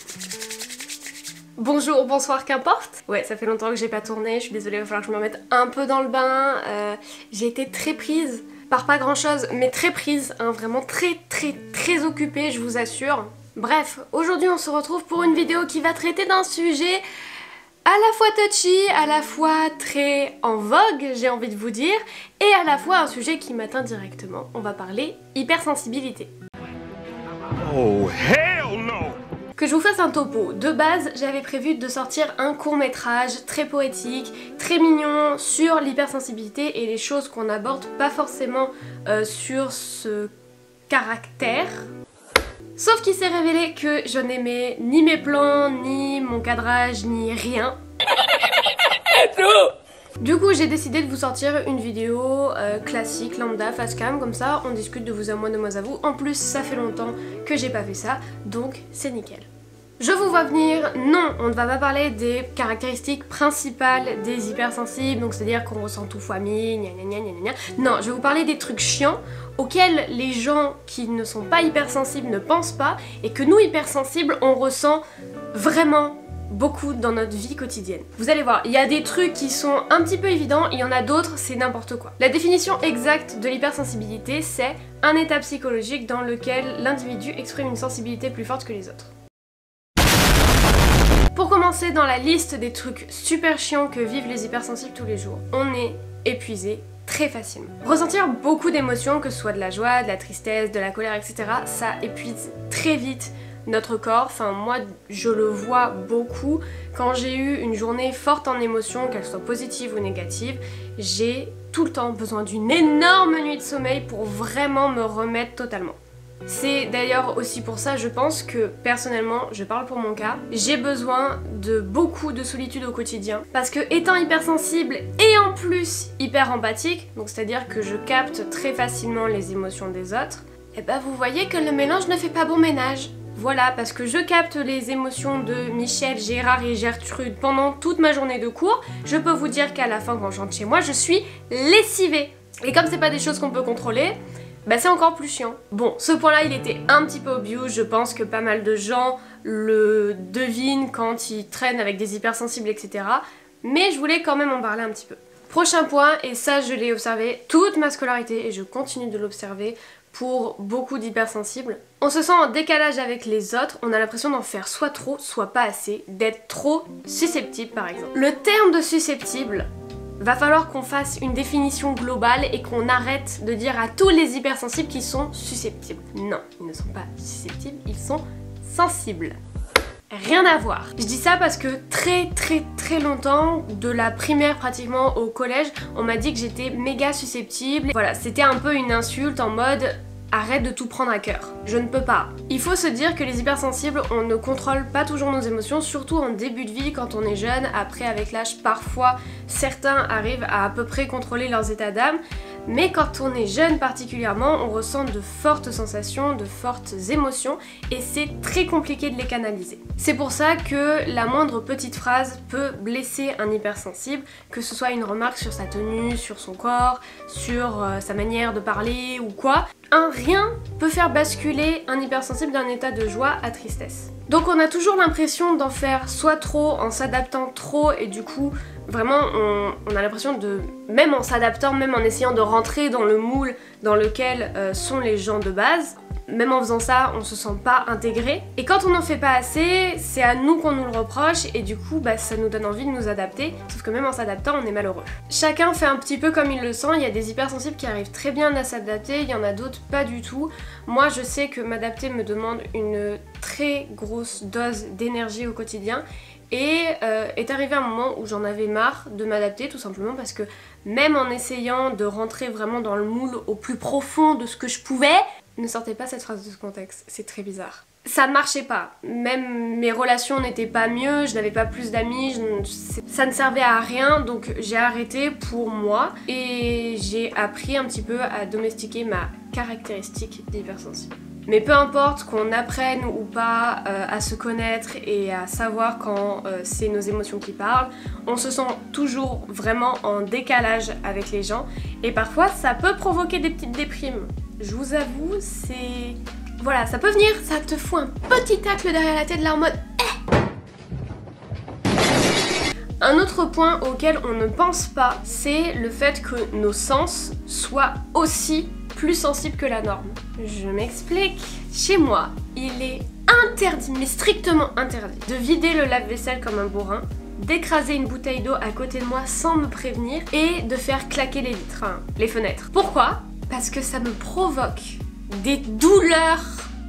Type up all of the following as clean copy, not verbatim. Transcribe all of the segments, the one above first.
Bonjour, bonsoir, qu'importe. Ouais, ça fait longtemps que j'ai pas tourné, je suis désolée, il va falloir que je me remette un peu dans le bain. J'ai été très prise, par pas grand chose, mais très prise, hein, vraiment très occupée, je vous assure. Bref, aujourd'hui on se retrouve pour une vidéo qui va traiter d'un sujet à la fois touchy, à la fois très en vogue, j'ai envie de vous dire, et à la fois un sujet qui m'atteint directement. On va parler hypersensibilité. Oh hell no! Que je vous fasse un topo. De base, j'avais prévu de sortir un court-métrage très poétique, très mignon sur l'hypersensibilité et les choses qu'on n'aborde pas forcément sur ce caractère. Sauf qu'il s'est révélé que je n'aimais ni mes plans, ni mon cadrage, ni rien. Du coup, j'ai décidé de vous sortir une vidéo classique, lambda, face cam, comme ça, on discute de vous à moi, de moi à vous. En plus, ça fait longtemps que j'ai pas fait ça, donc c'est nickel. Je vous vois venir, non, on ne va pas parler des caractéristiques principales des hypersensibles, donc c'est-à-dire qu'on ressent tout fois mille, gna gna gna gna gna. Non, je vais vous parler des trucs chiants auxquels les gens qui ne sont pas hypersensibles ne pensent pas, et que nous, hypersensibles, on ressent vraiment beaucoup dans notre vie quotidienne. Vous allez voir, il y a des trucs qui sont un petit peu évidents, il y en a d'autres, c'est n'importe quoi. La définition exacte de l'hypersensibilité, c'est un état psychologique dans lequel l'individu exprime une sensibilité plus forte que les autres. Pour commencer dans la liste des trucs super chiants que vivent les hypersensibles tous les jours, on est épuisé très facilement. Ressentir beaucoup d'émotions, que ce soit de la joie, de la tristesse, de la colère, etc., ça épuise très vite notre corps. Enfin, moi je le vois beaucoup. Quand j'ai eu une journée forte en émotions, qu'elle soit positive ou négative, j'ai tout le temps besoin d'une énorme nuit de sommeil pour vraiment me remettre totalement. C'est d'ailleurs aussi pour ça, je pense que personnellement, je parle pour mon cas, j'ai besoin de beaucoup de solitude au quotidien. Parce que étant hypersensible et en plus hyper empathique, donc c'est-à-dire que je capte très facilement les émotions des autres, et bah vous voyez que le mélange ne fait pas bon ménage. Voilà, parce que je capte les émotions de Michel, Gérard et Gertrude pendant toute ma journée de cours, je peux vous dire qu'à la fin quand je rentre chez moi, je suis lessivée. Et comme c'est pas des choses qu'on peut contrôler, bah c'est encore plus chiant. Bon, ce point-là, il était un petit peu obvious, je pense que pas mal de gens le devinent quand ils traînent avec des hypersensibles, etc. Mais je voulais quand même en parler un petit peu. Prochain point, et ça je l'ai observé toute ma scolarité, et je continue de l'observer pour beaucoup d'hypersensibles. On se sent en décalage avec les autres, on a l'impression d'en faire soit trop, soit pas assez, d'être trop susceptible par exemple. Le terme de susceptible, va falloir qu'on fasse une définition globale et qu'on arrête de dire à tous les hypersensibles qu'ils sont susceptibles. Non, ils ne sont pas susceptibles, ils sont sensibles. Rien à voir. Je dis ça parce que très longtemps, de la primaire pratiquement au collège, on m'a dit que j'étais méga susceptible. Voilà, c'était un peu une insulte en mode arrête de tout prendre à cœur. Je ne peux pas. Il faut se dire que les hypersensibles, on ne contrôle pas toujours nos émotions, surtout en début de vie quand on est jeune. Après, avec l'âge, parfois, certains arrivent à peu près contrôler leurs états d'âme. Mais quand on est jeune particulièrement, on ressent de fortes sensations, de fortes émotions, et c'est très compliqué de les canaliser. C'est pour ça que la moindre petite phrase peut blesser un hypersensible, que ce soit une remarque sur sa tenue, sur son corps, sur sa manière de parler ou quoi. Un rien peut faire basculer un hypersensible d'un état de joie à tristesse. Donc on a toujours l'impression d'en faire soit trop, en s'adaptant trop, et du coup vraiment on a l'impression de, même en s'adaptant, même en essayant de rentrer dans le moule dans lequel sont les gens de base, même en faisant ça, on se sent pas intégré. Et quand on n'en fait pas assez, c'est à nous qu'on nous le reproche, et du coup bah, ça nous donne envie de nous adapter, sauf que même en s'adaptant, on est malheureux. Chacun fait un petit peu comme il le sent, il y a des hypersensibles qui arrivent très bien à s'adapter, il y en a d'autres pas du tout. Moi je sais que m'adapter me demande une très grosse dose d'énergie au quotidien, et est arrivé un moment où j'en avais marre de m'adapter, tout simplement parce que même en essayant de rentrer vraiment dans le moule au plus profond de ce que je pouvais, ne sortez pas cette phrase de ce contexte, c'est très bizarre. Ça ne marchait pas, même mes relations n'étaient pas mieux, je n'avais pas plus d'amis, ça ne servait à rien, donc j'ai arrêté pour moi et j'ai appris un petit peu à domestiquer ma caractéristique d'hypersensible. Mais peu importe qu'on apprenne ou pas à se connaître et à savoir quand c'est nos émotions qui parlent, on se sent toujours vraiment en décalage avec les gens et parfois ça peut provoquer des petites déprimes. Je vous avoue, c'est... Voilà, ça peut venir, ça te fout un petit tacle derrière la tête là en mode Un autre point auquel on ne pense pas, c'est le fait que nos sens soient aussi plus sensibles que la norme. Je m'explique. Chez moi, il est interdit, mais strictement interdit, de vider le lave-vaisselle comme un bourrin, d'écraser une bouteille d'eau à côté de moi sans me prévenir et de faire claquer les vitres, enfin, les fenêtres. Pourquoi? Parce que ça me provoque des douleurs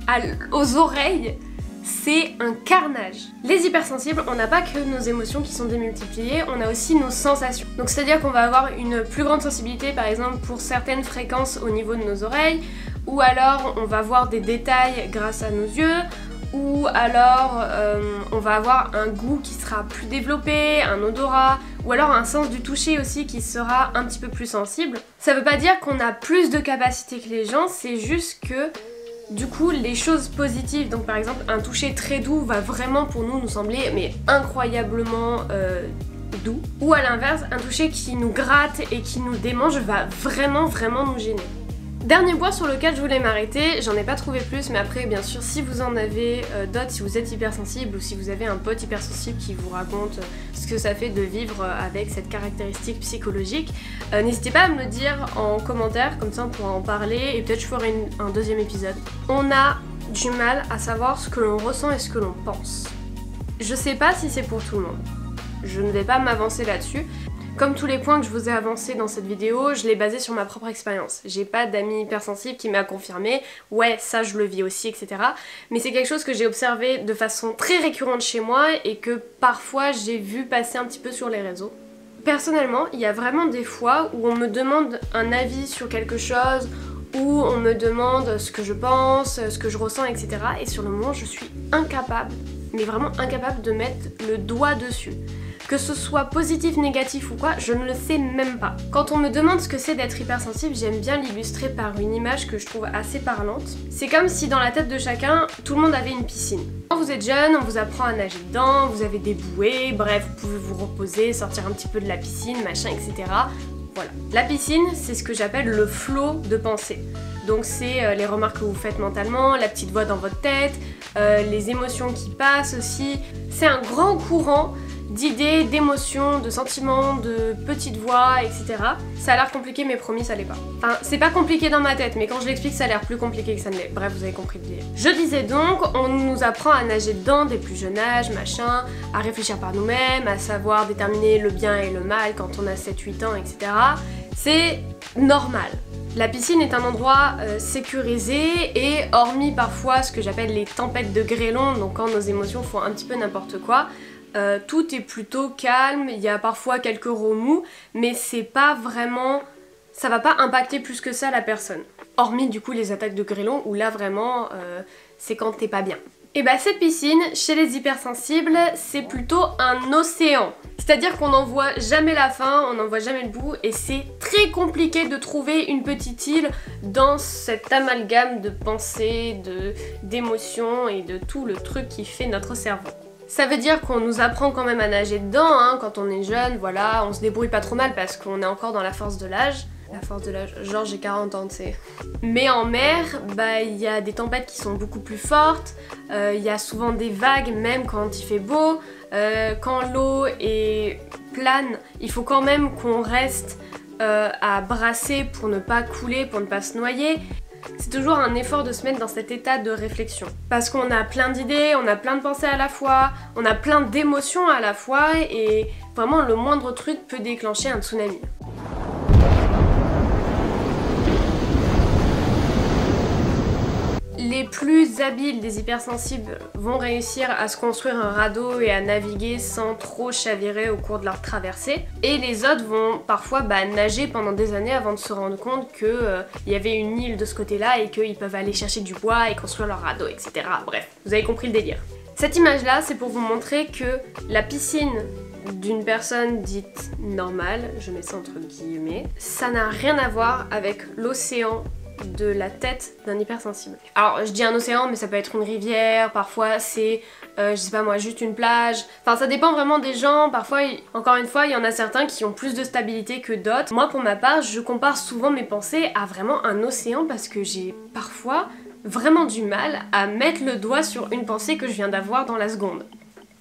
aux oreilles. C'est un carnage. Les hypersensibles, on n'a pas que nos émotions qui sont démultipliées, on a aussi nos sensations. Donc c'est-à-dire qu'on va avoir une plus grande sensibilité par exemple pour certaines fréquences au niveau de nos oreilles, ou alors on va voir des détails grâce à nos yeux, ou alors on va avoir un goût qui sera plus développé, un odorat, ou alors un sens du toucher aussi qui sera un petit peu plus sensible. Ça veut pas dire qu'on a plus de capacité que les gens, c'est juste que du coup, les choses positives, donc par exemple un toucher très doux va vraiment pour nous sembler mais incroyablement doux. Ou à l'inverse, un toucher qui nous gratte et qui nous démange va vraiment nous gêner. Dernier point sur lequel je voulais m'arrêter, j'en ai pas trouvé plus, mais après bien sûr si vous en avez d'autres, si vous êtes hypersensible ou si vous avez un pote hypersensible qui vous raconte ce que ça fait de vivre avec cette caractéristique psychologique, n'hésitez pas à me dire en commentaire, comme ça on pourra en parler et peut-être je ferai un deuxième épisode. On a du mal à savoir ce que l'on ressent et ce que l'on pense. Je sais pas si c'est pour tout le monde, je ne vais pas m'avancer là-dessus. Comme tous les points que je vous ai avancés dans cette vidéo, je l'ai basé sur ma propre expérience. J'ai pas d'amis hypersensibles qui m'a confirmé, ouais ça je le vis aussi, etc. Mais c'est quelque chose que j'ai observé de façon très récurrente chez moi et que parfois j'ai vu passer un petit peu sur les réseaux. Personnellement, il y a vraiment des fois où on me demande un avis sur quelque chose, où on me demande ce que je pense, ce que je ressens, etc. Et sur le moment, je suis incapable, mais vraiment incapable de mettre le doigt dessus. Que ce soit positif, négatif ou quoi, je ne le sais même pas. Quand on me demande ce que c'est d'être hypersensible, j'aime bien l'illustrer par une image que je trouve assez parlante. C'est comme si dans la tête de chacun, tout le monde avait une piscine. Quand vous êtes jeune, on vous apprend à nager dedans, vous avez des bouées, bref, vous pouvez vous reposer, sortir un petit peu de la piscine, machin, etc. Voilà. La piscine, c'est ce que j'appelle le flot de pensée. Donc c'est les remarques que vous faites mentalement, la petite voix dans votre tête, les émotions qui passent aussi. C'est un grand courant d'idées, d'émotions, de sentiments, de petites voix, etc. Ça a l'air compliqué mais promis ça l'est pas. Enfin c'est pas compliqué dans ma tête mais quand je l'explique ça a l'air plus compliqué que ça ne l'est. Bref vous avez compris le délire. Je disais donc, on nous apprend à nager dedans dès plus jeune âge, machin, à réfléchir par nous-mêmes, à savoir déterminer le bien et le mal quand on a 7-8 ans, etc. C'est normal. La piscine est un endroit sécurisé et hormis parfois ce que j'appelle les tempêtes de grêlons, donc quand nos émotions font un petit peu n'importe quoi, tout est plutôt calme, il y a parfois quelques remous, mais c'est pas vraiment... ça va pas impacter plus que ça la personne. Hormis du coup les attaques de grêlons où là vraiment c'est quand t'es pas bien. Et bah cette piscine, chez les hypersensibles, c'est plutôt un océan. C'est-à-dire qu'on n'en voit jamais la fin, on n'en voit jamais le bout et c'est très compliqué de trouver une petite île dans cet amalgame de pensées, d'émotions et de tout le truc qui fait notre cerveau. Ça veut dire qu'on nous apprend quand même à nager dedans, hein, quand on est jeune, voilà, on se débrouille pas trop mal parce qu'on est encore dans la force de l'âge. La force de l'âge, genre j'ai 40 ans, tu sais. Mais en mer, bah il y a des tempêtes qui sont beaucoup plus fortes, il y a souvent des vagues même quand il fait beau, quand l'eau est plane, il faut quand même qu'on reste à brasser pour ne pas couler, pour ne pas se noyer. C'est toujours un effort de se mettre dans cet état de réflexion. Parce qu'on a plein d'idées, on a plein de pensées à la fois, on a plein d'émotions à la fois et vraiment le moindre truc peut déclencher un tsunami. Les plus habiles des hypersensibles vont réussir à se construire un radeau et à naviguer sans trop chavirer au cours de leur traversée. Et les autres vont parfois nager pendant des années avant de se rendre compte qu'il y avait une île de ce côté-là et qu'ils peuvent aller chercher du bois et construire leur radeau, etc. Bref, vous avez compris le délire. Cette image-là, c'est pour vous montrer que la piscine d'une personne dite normale, je mets ça entre guillemets, ça n'a rien à voir avec l'océan de la tête d'un hypersensible. Alors je dis un océan mais ça peut être une rivière, parfois c'est je sais pas moi juste une plage, enfin ça dépend vraiment des gens, parfois encore une fois il y en a certains qui ont plus de stabilité que d'autres. Moi pour ma part je compare souvent mes pensées à vraiment un océan parce que j'ai parfois vraiment du mal à mettre le doigt sur une pensée que je viens d'avoir dans la seconde.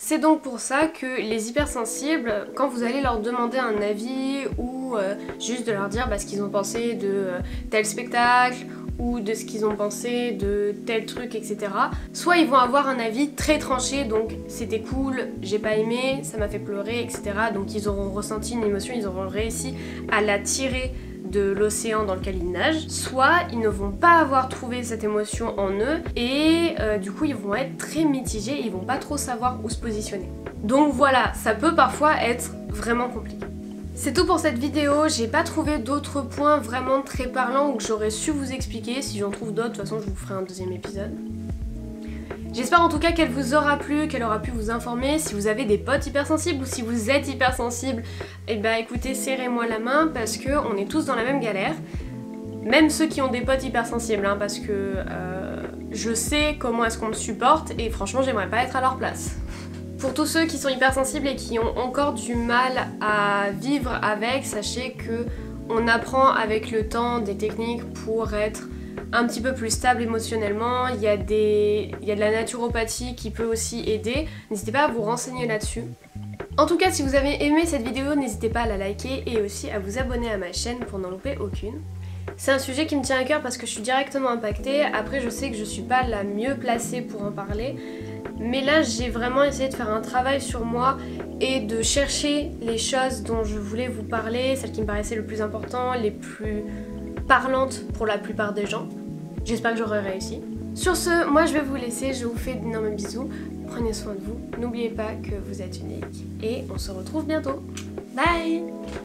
C'est donc pour ça que les hypersensibles, quand vous allez leur demander un avis ou juste de leur dire ce qu'ils ont pensé de tel spectacle ou de ce qu'ils ont pensé de tel truc, etc. Soit ils vont avoir un avis très tranché, donc c'était cool, j'ai pas aimé, ça m'a fait pleurer, etc. Donc ils auront ressenti une émotion, ils auront réussi à la tirer de l'océan dans lequel ils nagent, soit ils ne vont pas avoir trouvé cette émotion en eux et du coup ils vont être très mitigés, ils vont pas trop savoir où se positionner. Donc voilà, ça peut parfois être vraiment compliqué. C'est tout pour cette vidéo, j'ai pas trouvé d'autres points vraiment très parlants ou que j'aurais su vous expliquer. Si j'en trouve d'autres, de toute façon je vous ferai un deuxième épisode. J'espère en tout cas qu'elle vous aura plu, qu'elle aura pu vous informer. Si vous avez des potes hypersensibles ou si vous êtes hypersensible, et écoutez, serrez-moi la main parce que on est tous dans la même galère. Même ceux qui ont des potes hypersensibles, hein, parce que je sais comment est-ce qu'on me supporte et franchement j'aimerais pas être à leur place. Pour tous ceux qui sont hypersensibles et qui ont encore du mal à vivre avec, sachez que on apprend avec le temps des techniques pour être un petit peu plus stable émotionnellement. Il y a de la naturopathie qui peut aussi aider. N'hésitez pas à vous renseigner là-dessus. En tout cas, si vous avez aimé cette vidéo, n'hésitez pas à la liker et aussi à vous abonner à ma chaîne pour n'en louper aucune. C'est un sujet qui me tient à cœur parce que je suis directement impactée. Après, je sais que je suis pas la mieux placée pour en parler. Mais là, j'ai vraiment essayé de faire un travail sur moi et de chercher les choses dont je voulais vous parler, celles qui me paraissaient le plus important, les plus parlantes pour la plupart des gens. J'espère que j'aurai réussi. Sur ce, moi je vais vous laisser, je vous fais d'énormes bisous, prenez soin de vous, n'oubliez pas que vous êtes unique et on se retrouve bientôt. Bye!